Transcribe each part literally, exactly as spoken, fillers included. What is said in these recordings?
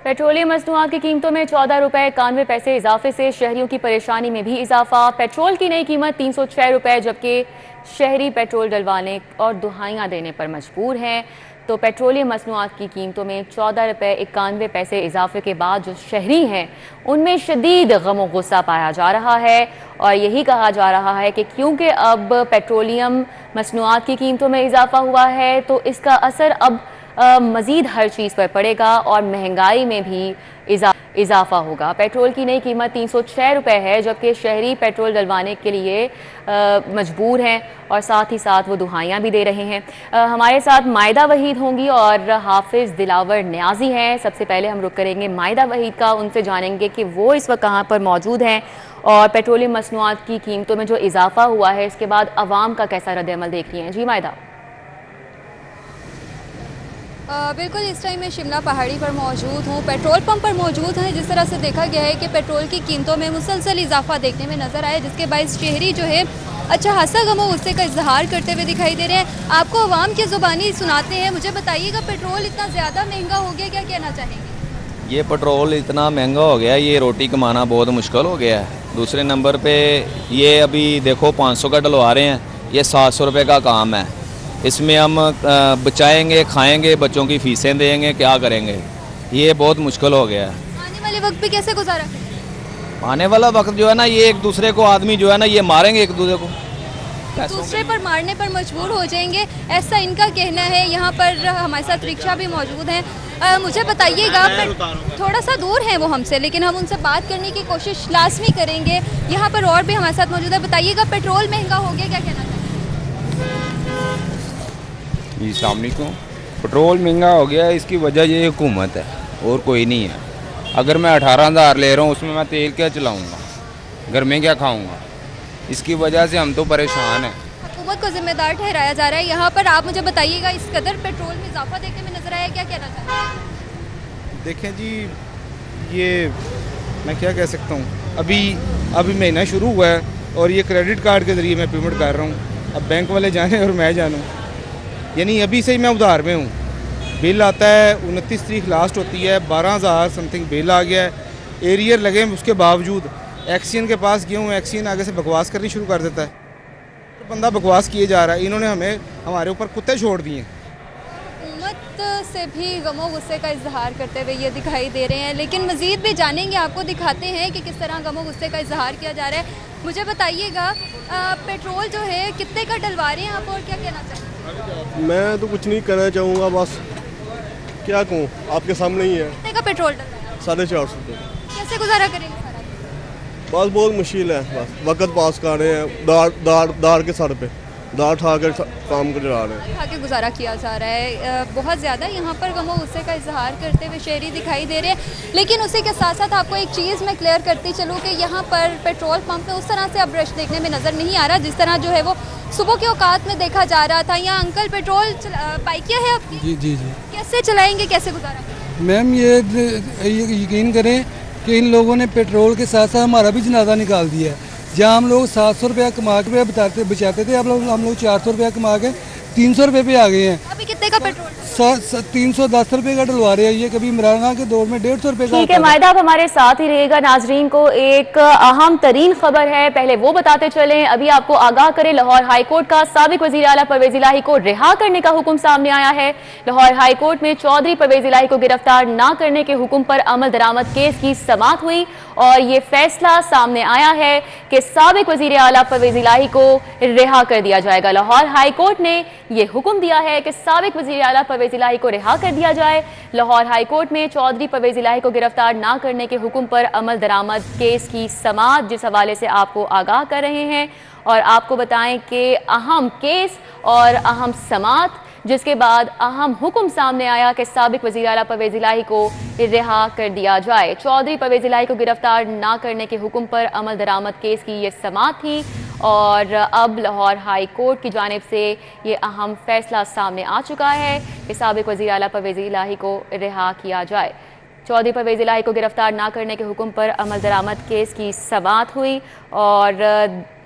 Petroleum मसनूआत की कीमतों में चौदह रुपए इक्यानवे पैसे इजाफे से शहरियों की परेशानी में भी इजाफा। पेट्रोल की नई कीमत तीन सौ छः रुपये, जबकि शहरी पेट्रोल डलवाने और दुहाइयाँ देने पर मजबूर हैं। तो पेट्रोलियम मसनूआत की कीमतों में चौदह रुपये इक्यानवे पैसे इजाफे के बाद जो शहरी हैं उनमें शदीद गम और गुस्सा पाया जा रहा है। और यही कहा जा रहा है कि क्योंकि अब पेट्रोलियम मसनूआत की कीमतों में इजाफा हुआ है तो इसका असर अब मज़ीद हर चीज़ पर पड़ेगा और महंगाई में भी इजा, इजाफा होगा। पेट्रोल की नई कीमत तीन सौ छः रुपये है, जबकि शहरी पेट्रोल डलवाने के लिए आ, मजबूर हैं और साथ ही साथ वो दुहाइयाँ भी दे रहे हैं। आ, हमारे साथ मायदा वहीद होंगी और हाफिज़ दिलावर न्याजी हैं। सबसे पहले हम रुक करेंगे मायदा वहीद का, उनसे जानेंगे कि वो इस वक्त कहाँ पर मौजूद हैं और पेट्रोलियम मसनूआत की कीमतों में जो इजाफा हुआ है इसके बाद अवाम का कैसा रद्द-ए-अमल देख रही हैं। जी मायदा। बिल्कुल, इस टाइम मैं शिमला पहाड़ी पर मौजूद हूँ, पेट्रोल पंप पर मौजूद हैं। जिस तरह से देखा गया है कि पेट्रोल की कीमतों में मुसलसल इजाफा देखने में नज़र आया, जिसके बायस शहरी जो है अच्छा खासा गम और गुस्से का इजहार करते हुए दिखाई दे रहे हैं। आपको अवाम की ज़ुबानी सुनाते हैं। मुझे बताइएगा, पेट्रोल इतना ज़्यादा महंगा हो गया, क्या कहना चाहेंगे? ये पेट्रोल इतना महंगा हो गया, ये रोटी कमाना बहुत मुश्किल हो गया है। दूसरे नंबर पर ये अभी देखो पाँच सौ का डलवा रहे हैं, ये सात सौ रुपये का काम है। इसमें हम बचाएंगे, खाएंगे, बच्चों की फीसें देंगे, क्या करेंगे? ये बहुत मुश्किल हो गया है। आने वाले वक्त पे कैसे गुजारा करेंगे? आने वाला वक्त जो है ना, ये एक दूसरे को आदमी जो है ना ये मारेंगे एक दूसरे को, दूसरे पर मारने पर मजबूर हो जाएंगे, ऐसा इनका कहना है। यहाँ पर हमारे साथ रिक्शा भी मौजूद हैं। आ, मुझे बताइएगा, थोड़ा सा दूर हैं वो हमसे, लेकिन हम उनसे बात करने की कोशिश लाजमी करेंगे। यहाँ पर और भी हमारे साथ मौजूद है। बताइएगा, पेट्रोल महंगा हो गया, क्या कहना चाहिए? जी अस्सलाम वालेकुम। पेट्रोल महंगा हो गया है, इसकी वजह ये हुकूमत है और कोई नहीं है। अगर मैं अठारह हज़ार ले रहा हूँ उसमें मैं तेल क्या चलाऊँगा, घर में क्या खाऊँगा? इसकी वजह से हम तो परेशान हैं। हुकूमत को जिम्मेदार ठहराया जा रहा है। यहाँ पर आप मुझे बताइएगा, इस कदर पेट्रोल में इजाफा देखने में नजर आया, क्या कहना चाहते हैं? देखें जी, ये मैं क्या कह सकता हूँ, अभी अभी महीना शुरू हुआ है और ये क्रेडिट कार्ड के ज़रिए मैं पेमेंट कर रहा हूँ। अब बैंक वाले जाने और मैं जानूँ, यानी अभी से ही मैं उधार में हूँ। बिल आता है उनतीस तारीख लास्ट होती है, बारह हज़ार समथिंग बिल आ गया है। एरियर लगे उसके बावजूद एक्सीन के पास गया हूँ, एक्सीन आगे से बकवास करनी शुरू कर देता है। तो बंदा बकवास किए जा रहा है। इन्होंने हमें हमारे ऊपर कुत्ते छोड़ दिए। हुकूमत से भी गमो गुस्से का इजहार करते हुए ये दिखाई दे रहे हैं, लेकिन मज़ीद भी जानेंगे, आपको दिखाते हैं कि किस तरह गमो गुस्से का इजहार किया जा रहा है। मुझे बताइएगा, पेट्रोल जो है कितने का डलवा रहे हैं आप और क्या कहना चाहते हैं? मैं तो कुछ नहीं कहना चाहूँगा, बस क्या कहूँ, आपके सामने ही है। कितने का पेट्रोल डल रहा है? साढ़े चार सौ। कैसे गुजारा करेंगे सारा? बस बहुत मुश्किल है, बस वक्त पास कर रहे हैं। दार दार दार के सर पे दार उठा कर काम कर रहे हैं, उठा के गुजारा किया जा रहा है। बहुत ज़्यादा यहाँ पर गमो गुस्से का इजहार करते हुए शहरी दिखाई दे रहे हैं। लेकिन उसी के साथ साथ आपको एक चीज़ मैं क्लियर करती चलूँ कि यहाँ पर पेट्रोल पंप पे उस तरह से अब रश देखने में नज़र नहीं आ रहा जिस तरह जो है वो सुबह के औकात में देखा जा रहा था। यहाँ अंकल, पेट्रोल बाइकिया है आपकी? जी जी जी। कैसे चलाएंगे, कैसे गुजारा करेंगे? मैम ये यकीन करें कि इन लोगों ने पेट्रोल के साथ साथ हमारा भी जनाजा निकाल दिया है। जहाँ हम लोग सात सौ रुपया कमा के बताते बचाते थे, अब लोग हम लोग चार सौ रुपया कमा के तीन सौ रुपये पे आ गए हैं। अभी कितने का पेट्रोल? तीन सौ दस रुपये का डलवा रहे हैं। ये कभी इमरान के दौर में डेढ़ सौ रुपये का। ठीक है मायदा, आप हमारे साथ ही रहिएगा। नाजरीन को एक अहम तरीन खबर है, पहले वो बताते चलें। अभी आपको आगाह करें, लाहौर हाईकोर्ट का साबिक वजीर आला परवेज इलाही को रिहा करने का हुक्म सामने आया है। लाहौर हाईकोर्ट में चौधरी परवेज इलाही को गिरफ्तार न करने के हुक्म पर अमल दरामद केस की समाअत हुई और ये फैसला सामने आया है कि साबिक वजीर आला परवेज इलाही को रिहा कर दिया जाएगा। लाहौर हाईकोर्ट ने यह हुक्म दिया है कि साबिक वजीर आला परवेज इलाही को रिहा कर दिया जाए। लाहौर हाईकोर्ट में चौधरी परवेज इलाही को गिरफ्तार न करने के हुक्म पर अमल दरामद केस की समाअत, जिस हवाले से आपको आगाह कर रहे हैं और आपको बताएं कि अहम केस और अहम समाअत, जिसके बाद अहम हुक्म सामने आया कि साबिक वज़ीर आला परवेज इलाही को रिहा कर दिया जाए। चौधरी परवेज इलाही को गिरफ्तार न करने के हुक्म पर अमल दरामद केस की ये समाअत थी और अब लाहौर हाई कोर्ट की जानिब से ये अहम फैसला सामने आ चुका है कि साबिक वज़ीर आला परवेज इलाही को रिहा किया जाए। चौधरी परवेज इलाही को गिरफ्तार न करने के हुक्म पर अमल दरामद केस की समाअत हुई और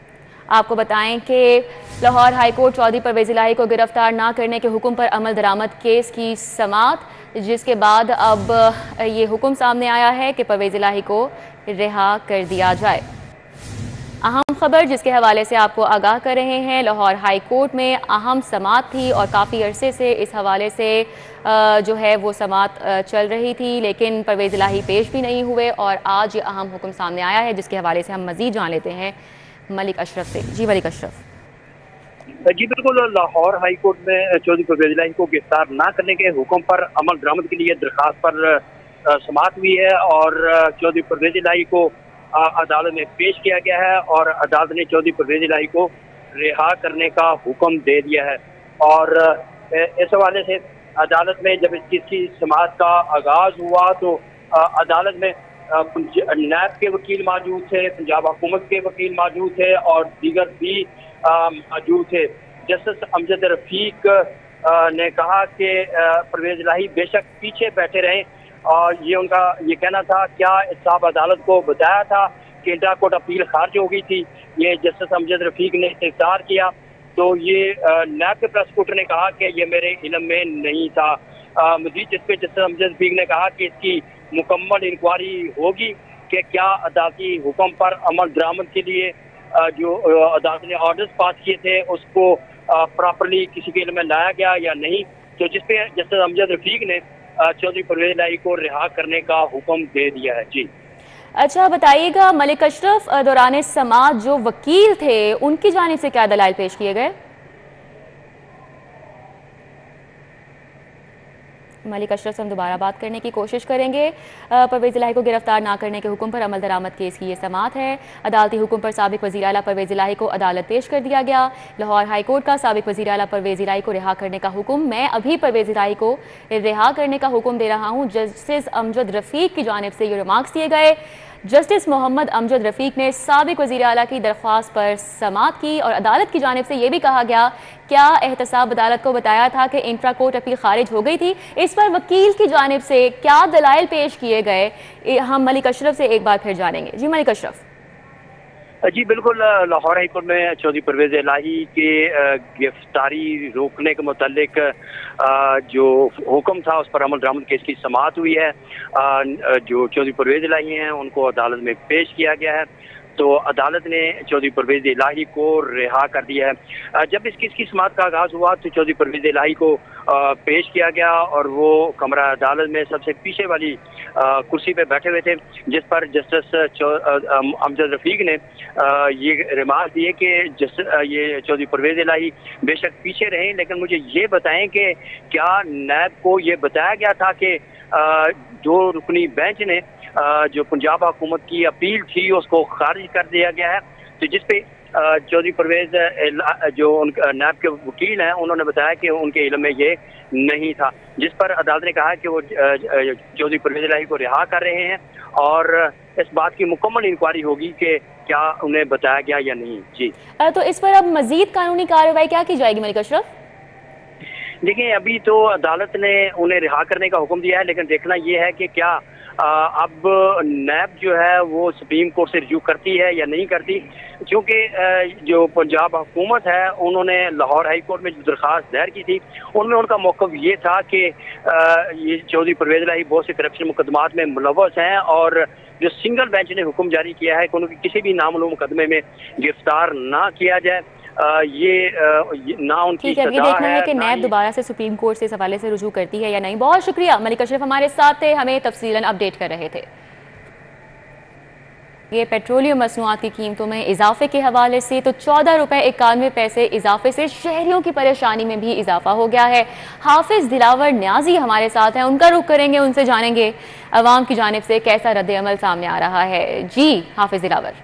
आपको बताएं कि लाहौर हाईकोर्ट चौधरी परवेज इलाही को गिरफ्तार ना करने के हुक्म पर अमल दरामद केस की समाअत, जिसके बाद अब ये हुक्म सामने आया है कि परवेज इलाही को रिहा कर दिया जाए। अहम खबर जिसके हवाले से आपको आगाह कर रहे हैं, लाहौर हाई कोर्ट में अहम समाअत थी और काफ़ी अरसे से इस हवाले से जो है वो समाअत चल रही थी, लेकिन परवेज इलाही पेश भी नहीं हुए और आज ये अहम हुक्म सामने आया है, जिसके हवाले से हम मज़ीद जान लेते हैं मलिक अशरफ से। जी मलिक अशरफ। जी बिल्कुल, लाहौर हाई कोर्ट में चौधरी परवेज इलाही को गिरफ्तार ना करने के हुक्म पर अमल दरामद के लिए दरखास्त पर समाअत हुई है और चौधरी परवेज इलाही को अदालत में पेश किया गया है और अदालत ने चौधरी परवेज इलाही को रिहा करने का हुक्म दे दिया है। और इस हवाले से अदालत में जब इसकी समाअत का आगाज हुआ तो अदालत में नैब के वकील मौजूद थे, पंजाब हुकूमत के वकील मौजूद थे और दीगर भी मौजूद थे। जस्टिस अमजद रफीक ने कहा कि परवेज इलाही बेशक पीछे बैठे रहें और ये उनका ये कहना था। क्या साहब अदालत को बताया था कि इंट्रा कोर्ट अपील खारिज हो गई थी, ये जस्टिस अमजद रफीक ने इस्तफसार किया तो ये नैब के प्रोसिक्यूटर ने कहा कि ये मेरे इल्म में नहीं था। मजीद जिस पे जस्टिस अमजद रफीक ने कहा कि इसकी मुकम्मल इंक्वायरी होगी कि क्या अदालती हुक्म पर अमल दरामद के लिए जो अदालत ने ऑर्डर्स पास किए थे उसको प्रॉपरली किसी के इल्म में लाया गया या नहीं। तो जिस पे जस्टिस अमजद रफीक ने चौधरी परवेज इलाही को रिहा करने का हुक्म दे दिया है। जी अच्छा बताइएगा मलिक अशरफ, दौरान समाअत जो वकील थे उनकी जानिब से क्या दलाइल पेश किए गए? मलिक अशरफ से हम दोबारा बात करने की कोशिश करेंगे। परवेज इलाही को गिरफ्तार ना करने के हुक्म पर अमल दरामद केस की ये समाअत है। अदालती हुक्म पर साबिक वज़ीर आला परवेज इलाही को अदालत पेश कर दिया गया। लाहौर हाई कोर्ट का साबिक वज़ीर आला परवेज इलाही को रिहा करने का हुक्म, मैं अभी परवेज इलाही को रिहा करने का हुक्म दे रहा हूँ। जस्टिस अमजद रफीक की जानिब से ये रिमार्क्स दिए गए। जस्टिस मोहम्मद अमजद रफीक ने साबिक वज़ीर आला की दरख्वास्त पर समाअत की और अदालत की जानिब से ये भी कहा गया क्या एहतसाब अदालत को बताया था कि इंट्रा कोर्ट अपील खारिज हो गई थी। इस पर वकील की जानिब से क्या दलाइल पेश किए गए, हम मलिक अशरफ से एक बार फिर जानेंगे। जी मलिक अशरफ। जी बिल्कुल, लाहौर हाई कोर्ट में चौधरी परवेज इलाही के गिरफ्तारी रोकने के मुतालिक जो हुक्म था उस पर अमल दरामद केस की समाअत हुई है। जो चौधरी परवेज इलाही हैं उनको अदालत में पेश किया गया है तो अदालत ने चौधरी परवेज इलाही को रिहा कर दिया है। जब इस केस की समाअत का आगाज़ हुआ तो चौधरी परवेज इलाही को पेश किया गया और वो कमरा अदालत में सबसे पीछे वाली कुर्सी पे बैठे हुए थे, जिस पर जस्टिस अमजद रफीक ने ये रिमार्क दिए कि जस्टिस ये चौधरी परवेज इलाही बेशक पीछे रहें, लेकिन मुझे ये बताएं कि क्या नैब को ये बताया गया था कि जो रुकनी बेंच ने जो पंजाब हुकूमत की अपील थी उसको खारिज कर दिया गया है। तो जिस पे चौधरी परवेज जो नैब के वकील हैं उन्होंने बताया कि उनके इल्म में ये नहीं था, जिस पर अदालत ने कहा कि वो चौधरी परवेज इलाही को रिहा कर रहे हैं और इस बात की मुकम्मल इंक्वायरी होगी कि क्या उन्हें बताया गया या नहीं। जी तो इस पर अब मजीद कानूनी कार्रवाई क्या की जाएगी मलिक अशरफ? देखिए अभी तो अदालत ने उन्हें रिहा करने का हुक्म दिया है, लेकिन देखना यह है कि क्या आ, अब नैब जो है वो सुप्रीम कोर्ट से रिव्यू करती है या नहीं करती, क्योंकि जो पंजाब हुकूमत है उन्होंने लाहौर हाई कोर्ट में जो दरख्वास्त दायर की थी उनमें उनका मौक़िफ़ ये था कि ये चौधरी परवेज इलाही बहुत से करप्शन मुकदमात में मुलव्वस हैं और जो सिंगल बेंच ने हुक्म जारी किया है कि उनकी किसी भी नामालूम मुकदमे में गिरफ्तार ना किया जाए, आ, ये, आ, ये ना उनकी सजा है। ये देखना है कि नैब दोबारा से सुप्रीम कोर्ट से इस हवाले से रुजू करती है या नहीं। बहुत शुक्रिया मलिक अशरफ हमारे साथ थे, हमें तफसीलन अपडेट कर रहे थे। ये पेट्रोलियम मसनूआत की कीमतों में इजाफे के हवाले से तो चौदह रुपए इक्यानवे पैसे इजाफे से शहरियों की परेशानी में भी इजाफा हो गया है। हाफिज दिलावर न्याजी हमारे साथ हैं, उनका रुख करेंगे, उनसे जानेंगे अवाम की जानिब से कैसा रद्द अमल सामने आ रहा है। जी हाफिज दिलावर।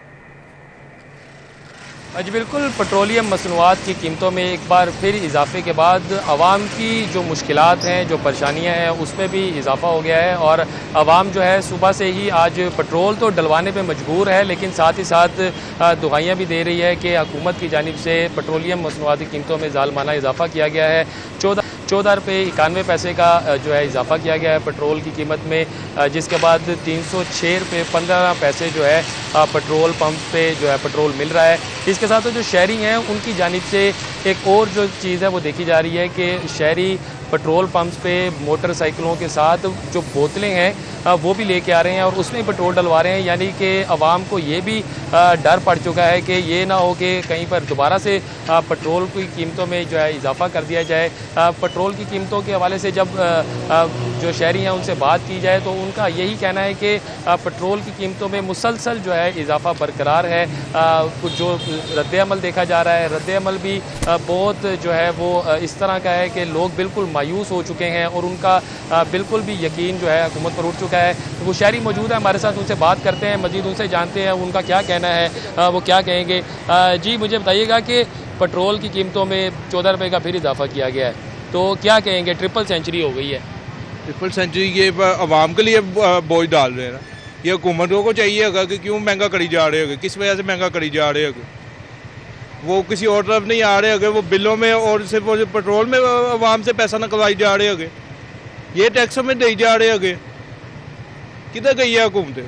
जी बिल्कुल, पेट्रोलियम मसनूआत की कीमतों में एक बार फिर इजाफे के बाद आवाम की जो मुश्किलात हैं, जो परेशानियां हैं, उसमें भी इजाफा हो गया है और आवाम जो है सुबह से ही आज पेट्रोल तो डलवाने पे मजबूर है, लेकिन साथ ही साथ दुहाइयाँ भी दे रही है कि हुकूमत की जानिब से पेट्रोलियम मसनूआत की कीमतों में जालमाना इजाफा किया गया है। चौदह चौदह रुपये इक्यानवे पैसे का जो है इजाफा किया गया है पेट्रोल की कीमत में, जिसके बाद तीन सौ छः रुपये पंद्रह पैसे जो है पेट्रोल पंप पे जो है पेट्रोल मिल रहा है। इसके साथ जो शहरी हैं उनकी जानिब से एक और जो चीज़ है वो देखी जा रही है कि शहरी पेट्रोल पंप्स पे मोटरसाइकिलों के साथ जो बोतलें हैं वो भी लेके आ रहे हैं और उसमें पेट्रोल डलवा रहे हैं, यानी कि आवाम को ये भी डर पड़ चुका है कि ये ना हो कि कहीं पर दोबारा से पेट्रोल की कीमतों में जो है इजाफा कर दिया जाए। पेट्रोल की कीमतों के हवाले से जब जो शहरी हैं उनसे बात की जाए तो उनका यही कहना है कि पेट्रोल की कीमतों में मुसलसल जो है इजाफा बरकरार है। कुछ जो रद्द-ए-अमल देखा जा रहा है, रद्द-ए-अमल भी बहुत जो है वो इस तरह का है कि लोग बिल्कुल मायूस हो चुके हैं और उनका बिल्कुल भी यकीन जो है हुकूमत पर उठ चुका है। वो शहरी मौजूद है हमारे साथ, उनसे बात करते हैं, मजीद उनसे जानते हैं उनका क्या कहना है, वो क्या कहेंगे। जी मुझे बताइएगा कि पेट्रोल की कीमतों में चौदह रुपये का फिर इजाफा किया गया है, तो क्या कहेंगे? ट्रिपल सेंचुरी हो गई है। ट्रिपल सेंचुरी ये आवाम के लिए बोझ डाल रहे हैं ना, ये हुकूमतों को चाहिए होगा कि क्यों महंगा करी जा रहे होगे, किस वजह से महंगा करी जा रहे होगे। वो किसी और तरफ नहीं आ रहे होगे, वो बिलों में और सिर्फ पेट्रोल में आवाम से पैसा निकलवाई जा रहे होगे, ये टैक्सों में दी जा रहे होगे। किधर गई है हुकूमतें?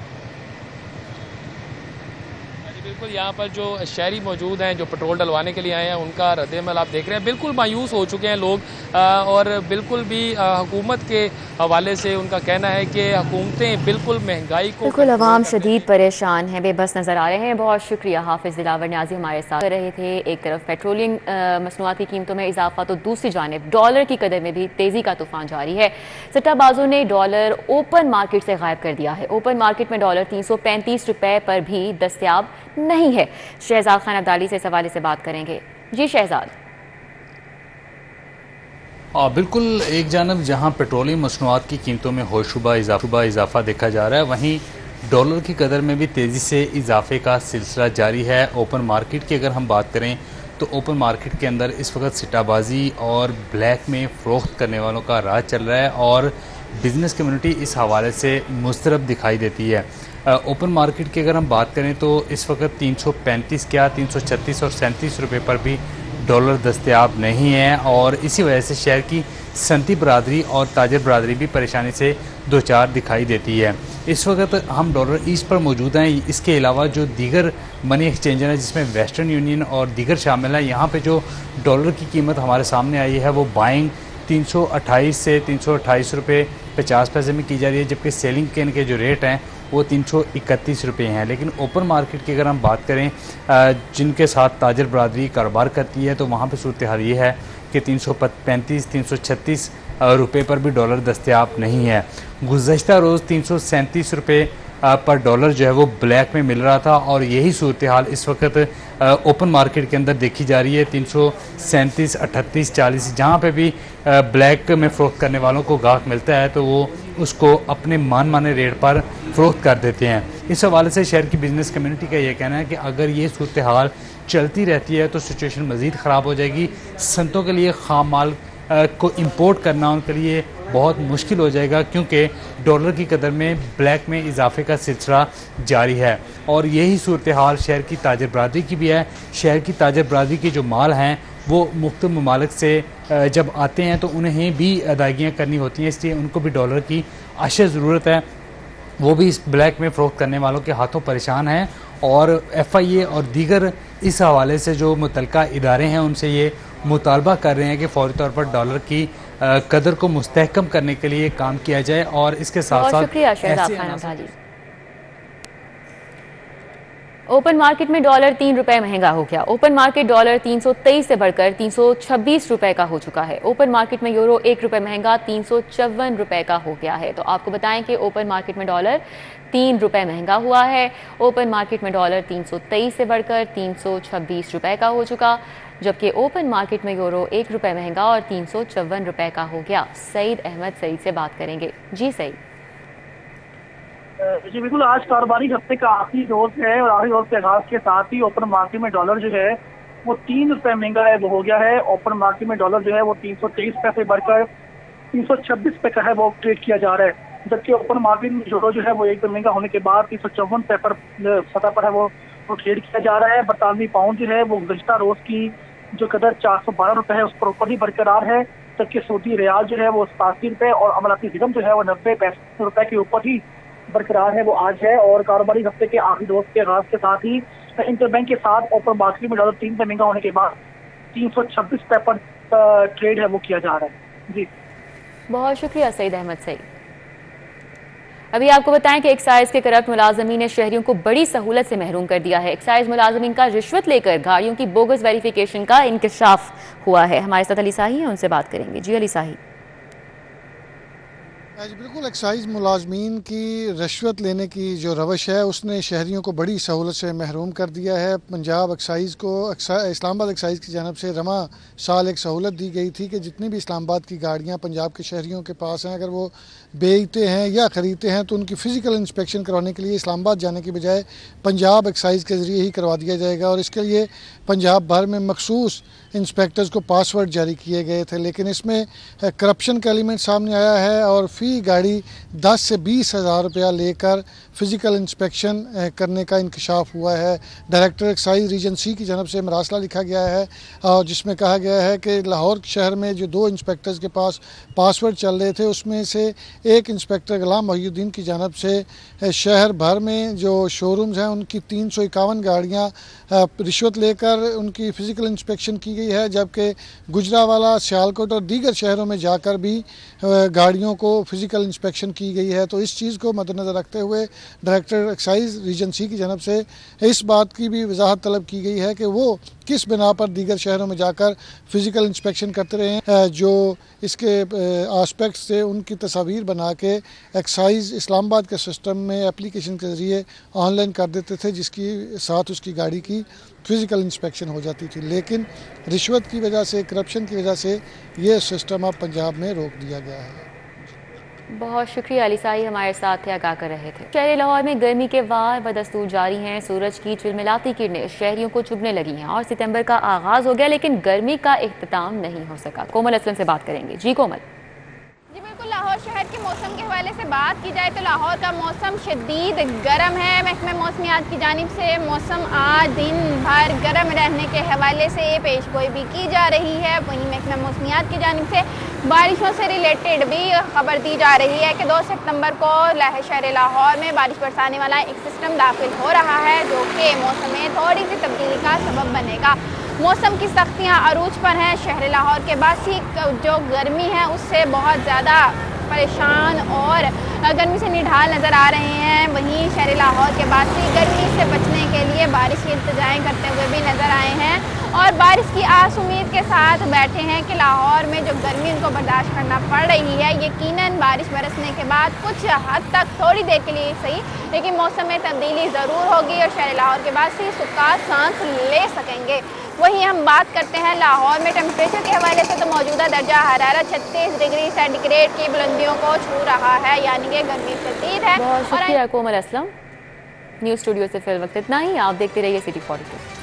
बिल्कुल यहाँ पर जो शहरी मौजूद हैं जो पेट्रोल डलवाने के लिए आए हैं उनका रद्द-ए-अमल आप देख रहे हैं, बिल्कुल मायूस हो चुके हैं लोग और बिल्कुल भी हुकूमत के हवाले से उनका कहना है कि हुकूमतें बिल्कुल महंगाई को बिल्कुल अवाम शदीद परेशान है, बेबस नज़र आ रहे हैं। बहुत शुक्रिया हाफिज़ दिलावर न्याज़ी हमारे साथ कर रहे थे। एक तरफ पेट्रोलियम मसनूआत की कीमतों में इजाफा तो दूसरी जानिब डॉलर की कदर में भी तेज़ी का तूफान जारी है। सट्टाबाजों ने डॉलर ओपन मार्केट से गायब कर दिया है। ओपन मार्केट में डॉलर तीन सौ पैंतीस रुपये पर भी दस्तयाब नहीं है। शहजाद खान अब्दाली से इस हवाले से बात करेंगे। जी शहजाद। आ, बिल्कुल एक जानब जहां पेट्रोलियम मसनूआत की कीमतों में होशुबा इजाफा इजाफा देखा जा रहा है, वहीं डॉलर की कदर में भी तेज़ी से इजाफे का सिलसिला जारी है। ओपन मार्केट की अगर हम बात करें तो ओपन मार्केट के अंदर इस वक्त सिट्टाबाजी और ब्लैक में फ़रोख्त करने वालों का राज चल रहा है और बिज़नेस कम्युनिटी इस हवाले से मुस्तरब दिखाई देती है। ओपन मार्केट की अगर हम बात करें तो इस वक्त तीन सौ पैंतीस क्या तीन सौ छत्तीस और सैंतीस रुपये पर भी डॉलर दस्तयाब नहीं है और इसी वजह से शहर की सनती बरादरी और ताजर बरादरी भी परेशानी से दो चार दिखाई देती है। इस वक्त हम डॉलर ईस्ट पर मौजूद हैं। इसके अलावा जो दीगर मनी एक्सचेंजर हैं जिसमें वेस्टर्न यूनियन और दीगर शामिल हैं, यहाँ पे जो डॉलर की कीमत हमारे सामने आई है वो बाइंग तीन सौ अट्ठाईस से तीन सौ अट्ठाईस रुपये पचास पैसे में की जा रही है, जबकि सेलिंग के इनके जो रेट हैं वो तीन सौ इकतीस रुपये हैं। लेकिन ओपन मार्केट की अगर हम बात करें जिनके साथ ताजर बरादरी कारोबार करती है तो वहाँ पर सूरत हाल ये है कि तीन सौ पैंतीस तीन सौ छत्तीस रुपये पर भी डॉलर दस्तयाब नहीं है। गुज़श्ता रोज़ तीन सौ सैंतीस रुपये पर डॉलर जो है वो ब्लैक में मिल रहा था और यही सूरत हाल इस वक्त ओपन मार्केट के अंदर देखी जा रही है। तीन सौ सैंतीस अट्ठतीस चालीस जहाँ पे भी ब्लैक में फ़रोख्त करने वालों को गाहक मिलता है तो वो उसको अपने मान माने रेट पर फ़रोख्त कर देते हैं। इस हवाले से शहर की बिज़नेस कम्युनिटी का ये कहना है कि अगर ये सूरत हाल चलती रहती है तो सिचुएशन मज़ीद ख़राब हो जाएगी। संतों के लिए ख़ाम माल को इंपोर्ट करना उनके लिए बहुत मुश्किल हो जाएगा क्योंकि डॉलर की कदर में ब्लैक में इजाफे का सिलसिला जारी है और यही सूरत हाल शहर की ताजर बरादरी की भी है। शहर की ताजर बरादरी के जो माल हैं वो मुख्तलिफ ममालिक से जब आते हैं तो उन्हें भी अदायगियाँ करनी होती हैं, इसलिए उनको भी डॉलर की अशद ज़रूरत है। वो भी इस ब्लैक में फ़रोख्त करने वालों के हाथों परेशान हैं और एफ आई ए और दीगर इस हवाले से जो मुतलका इदारे हैं उनसे ये मुतालबा कर रहे हैं कि फौरी तौर पर डॉलर की कदर को मुस्तहकम करने के लिए काम किया जाए और इसके साथ साथ ओपन मार्केट में डॉलर तीन रुपए महंगा हो गया। ओपन मार्केट डॉलर तीन सौ तेईस से बढ़कर तीन सौ छब्बीस रुपए का हो चुका है। ओपन मार्केट में यूरो एक रुपए महंगा तीन सौ चौवन रुपए का हो गया है। तो आपको बताएं कि ओपन मार्केट में डॉलर तीन रुपए महंगा हुआ है। ओपन मार्केट में डॉलर तीन सौ तेईस से बढ़कर तीन सौ छब्बीस रुपए का हो चुका, जबकि ओपन मार्केट में यूरो एक रुपए महंगा और तीन सौ चौवन रुपए का हो गया। सईद अहमद सईद से बात करेंगे। जी सईद। जी बिल्कुल, आज कारोबारी हफ्ते का आखिरी रोज है और आखिरी रोज के आगाज के साथ ही ओपन मार्केट में डॉलर जो है वो तीन रुपए महंगा है वो हो गया है। ओपन मार्केट में डॉलर जो है वो तीन सौ तेईस पैसे बढ़कर तीन सौ छब्बीस पे का है वो ट्रेड किया जा रहा है, जबकि ओपन मार्केट में यूरो जो है वो एक महंगा होने के बाद तीन सौ चौवन पे पर सतह पर है वो वो ट्रेड किया जा रहा है। बरतानवी पाउंड जो है वो गुज़श्ता रोज की जो कदर चार सौ बारह रुपए है उस पर ऊपर ही बरकरार है, जबकि सऊदी रियाल जो है वो सतासी रुपए और अमलाती दिरहम जो है वो नब्बे पैंसठ रुपए के ऊपर ही बरकरार है, वो आज है। और कारोबारी हफ्ते के आखिरी रोज के आगाज के साथ ही इंटरबैंक के साथ ओपन मार्केट में डॉलर तीन रुपए महंगा होने के बाद तीन सौ छब्बीस रुपए पर ट्रेड है वो किया जा रहा है। जी बहुत शुक्रिया सईद अहमद सईद। अभी आपको बताएं कि एक्साइज के करप्ट मुलाजमीन ने शहरियों को बड़ी सहूलत से महरूम कर दिया है। एक्साइज मुलाजमीन का रिश्वत लेकर गाड़ियों की बोगस वेरिफिकेशन का इंकशाफ हुआ है। हमारे साथ अली साही हैं, उनसे बात करेंगे। जी अली साही। जी बिल्कुल, एक्साइज मुलाजमीन की रिश्वत लेने की जो रवश है उसने शहरियों को बड़ी सहूलत से महरूम कर दिया है। पंजाब एक्साइज को इस्लामाबाद एक्साइज की जानब से रमा साल एक सहूलत दी गई थी कि जितनी भी इस्लामाबाद की गाड़ियां पंजाब के शहरियों के पास हैं, अगर वो बेचते हैं या ख़रीदते हैं तो उनकी फ़िज़िकल इंस्पेक्शन करवाने के लिए इस्लामाबाद जाने की बजाय पंजाब एक्साइज के ज़रिए ही करवा दिया जाएगा। और इसके लिए पंजाब भर में मखसूस इंस्पेक्टर्स को पासवर्ड जारी किए गए थे, लेकिन इसमें करप्शन का एलिमेंट सामने आया है और फ़ी गाड़ी दस से बीस हज़ार रुपया लेकर फ़िज़िकल इंस्पेक्शन करने का इंकशाफ हुआ है। डायरेक्टर एक्साइज रीजन सी की जानब से मरासला लिखा गया है और जिसमें कहा गया है कि लाहौर शहर में जो दो इंस्पेक्टर्स के पास पासवर्ड चल रहे थे उसमें से एक इंस्पेक्टर गुलाम मोहिउद्दीन की जानब से शहर भर में जो शोरूम्स हैं उनकी तीन सौ इक्यावन गाड़ियाँ रिश्वत लेकर उनकी फ़िज़िकल इंस्पेक्शन की गई है, जबकि गुजरावाला, सियालकोट और दीगर शहरों में जाकर भी गाड़ियों को फ़िज़िकल इंस्पेक्शन की गई है। तो इस चीज़ को मद्देनज़र रखते हुए डायरेक्टर एक्साइज रीजन सी की जानब से इस बात की भी वजाहत तलब की गई है कि वो किस बिना पर दीगर शहरों में जाकर फ़िज़िकल इंस्पेक्शन करते रहे हैं। जो इसके आस्पेक्ट से उनकी तस्वीर बना के एक्साइज इस्लामाबाद के सिस्टम में एप्लीकेशन के ज़रिए ऑनलाइन कर देते थे, जिसकी साथ उसकी गाड़ी की फ़िज़िकल इंस्पेक्शन हो जाती थी। लेकिन रिश्वत की वजह से, करप्शन की वजह से ये सिस्टम अब पंजाब में रोक दिया गया है। बहुत शुक्रिया अली साही, हमारे साथ थे, आगाह कर रहे थे। शहर लाहौर में गर्मी के वार बदस्तूर जारी हैं। सूरज की चिलमिलाती किरणें शहरियों को चुभने लगी हैं और सितंबर का आगाज हो गया, लेकिन गर्मी का इख्तिताम नहीं हो सका। कोमल असलम से बात करेंगे। जी कोमल। जी बिल्कुल, लाहौर शहर के मौसम के हवाले से बात की जाए तो लाहौर का मौसम शदीद गर्म है। महकमे मौसमियात की जानिब से मौसम आज दिन भर गर्म रहने के हवाले से पेश गोई भी की जा रही है। वहीं महकमे मौसमियात की जानिब से बारिशों से रिलेटेड भी खबर दी जा रही है कि दो सितंबर को शहर लाहौर में बारिश बरसाने वाला एक सिस्टम दाखिल हो रहा है, जो कि मौसम में थोड़ी सी तब्दीली का सबब बनेगा। मौसम की सख्तियाँ अरूज पर हैं। शहर लाहौर के बासी जो गर्मी है उससे बहुत ज़्यादा परेशान और गर्मी से निढाल नज़र आ रहे हैं। वहीं शहर लाहौर के बासी गर्मी से बचने के लिए बारिश की इंतजाएँ करते हुए भी नज़र आए हैं और बारिश की आस उम्मीद के साथ बैठे हैं कि लाहौर में जो गर्मी उनको बर्दाश्त करना पड़ रही है, यकीनन बारिश बरसने के बाद कुछ हद तक थोड़ी देर के लिए सही, लेकिन मौसम में तब्दीली ज़रूर होगी और शहर लाहौर के बासी सुकून सांस ले सकेंगे। वहीं हम बात करते हैं लाहौर में टेम्परेचर के हवाले से, तो मौजूदा दर्जा हरारत छत्तीस डिग्री सेंटीग्रेड की बुलंदियों को छू रहा है, यानी कि गर्मी शदीद है। बहुत शुक्रिया कोमल असलम। न्यूज़ स्टूडियो से फिर वक्त इतना ही। आप देखते रहिए सिटी फोर्टी टू।